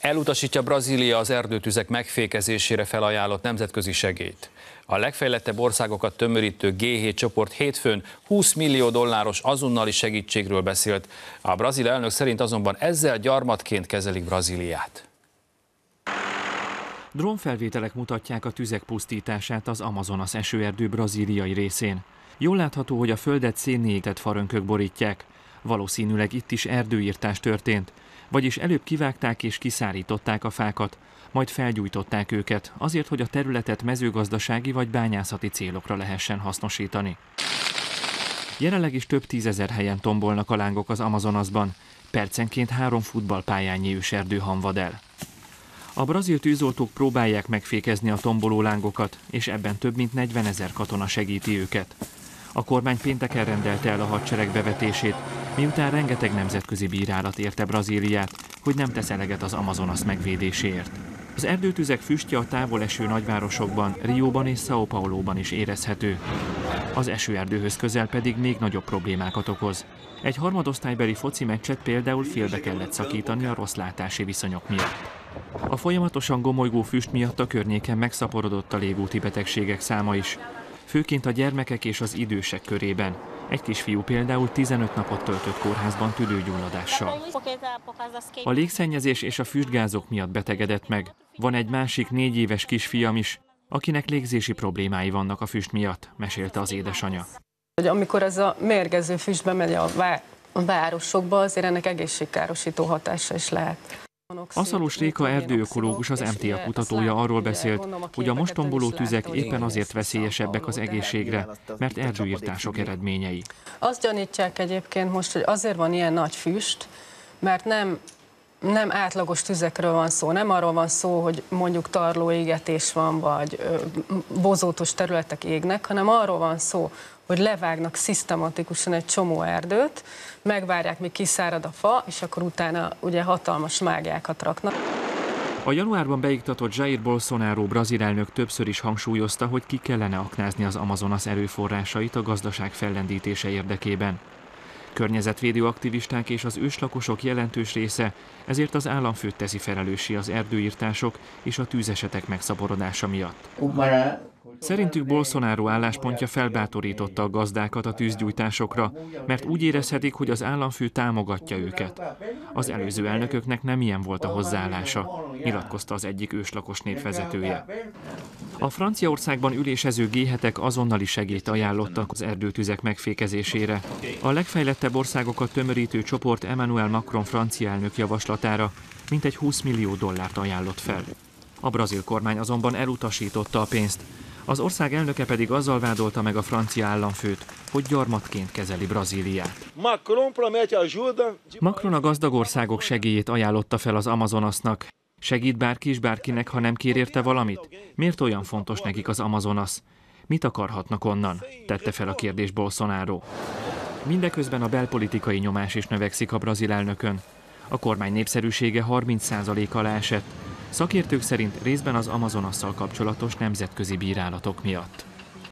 Elutasítja Brazília az erdőtüzek megfékezésére felajánlott nemzetközi segélyt. A legfejlettebb országokat tömörítő G7 csoport hétfőn $20 millió azonnali segítségről beszélt. A brazil elnök szerint azonban ezzel gyarmatként kezelik Brazíliát. Drónfelvételek mutatják a tüzek pusztítását az Amazonas esőerdő brazíliai részén. Jól látható, hogy a földet szénné égtett farönkök borítják. Valószínűleg itt is erdőirtás történt, vagyis előbb kivágták és kiszárították a fákat, majd felgyújtották őket, azért, hogy a területet mezőgazdasági vagy bányászati célokra lehessen hasznosítani. Jelenleg is több tízezer helyen tombolnak a lángok az Amazonasban, percenként 3 futballpályányi őserdő hamvad el. A brazil tűzoltók próbálják megfékezni a tomboló lángokat, és ebben több mint 40 000 katona segíti őket. A kormány pénteken rendelte el a hadsereg bevetését, miután rengeteg nemzetközi bírálat érte Brazíliát, hogy nem tesz eleget az Amazonas megvédéséért. Az erdőtüzek füstje a távol eső nagyvárosokban, Rióban és São Pauloban is érezhető. Az esőerdőhöz közel pedig még nagyobb problémákat okoz. Egy harmadosztálybeli foci meccset például félbe kellett szakítani a rossz látási viszonyok miatt. A folyamatosan gomolygó füst miatt a környéken megszaporodott a légúti betegségek száma is, főként a gyermekek és az idősek körében. Egy kisfiú például 15 napot töltött kórházban tüdőgyulladással. A légszennyezés és a füstgázok miatt betegedett meg. Van egy másik 4 éves kisfiam is, akinek légzési problémái vannak a füst miatt, mesélte az édesanyja. Amikor ez a mérgező füst bemegy a városokba, azért ennek egészségkárosító hatása is lehet. Aszalós Réka erdőökológus, az MTA kutatója arról beszélt, hogy a most tomboló tüzek éppen azért veszélyesebbek az egészségre, mert erdőirtások eredményei. Azt gyanítják egyébként most, hogy azért van ilyen nagy füst, mert nem átlagos tüzekről van szó, nem arról van szó, hogy mondjuk tarlóégetés van, vagy bozótos területek égnek, hanem arról van szó, hogy levágnak szisztematikusan egy csomó erdőt, megvárják, míg kiszárad a fa, és akkor utána ugye hatalmas máglyákat raknak. A januárban beiktatott Jair Bolsonaro brazil elnök többször is hangsúlyozta, hogy ki kellene aknázni az Amazonas erőforrásait a gazdaság fellendítése érdekében. Környezetvédő aktivisták és az őslakosok jelentős része ezért az államfőt teszi felelőssé az erdőirtások és a tűzesetek megszaporodása miatt. Szerintük Bolsonaro álláspontja felbátorította a gazdákat a tűzgyújtásokra, mert úgy érezhetik, hogy az államfő támogatja őket. Az előző elnököknek nem ilyen volt a hozzáállása, nyilatkozta az egyik őslakos nép vezetője. A Franciaországban ülésező G7-ek azonnali segélyt ajánlottak az erdőtüzek megfékezésére. A legfejlettebb országokat tömörítő csoport Emmanuel Macron francia elnök javaslatára mintegy $20 millió ajánlott fel. A brazil kormány azonban elutasította a pénzt. Az ország elnöke pedig azzal vádolta meg a francia államfőt, hogy gyarmatként kezeli Brazíliát. Macron a gazdag országok segélyét ajánlotta fel az Amazonasnak. Segít bárki is bárkinek, ha nem kér érte valamit? Miért olyan fontos nekik az Amazonas? Mit akarhatnak onnan? Tette fel a kérdést Bolsonaro. Mindeközben a belpolitikai nyomás is növekszik a brazil elnökön. A kormány népszerűsége 30% alá esett. Szakértők szerint részben az Amazonasszal kapcsolatos nemzetközi bírálatok miatt.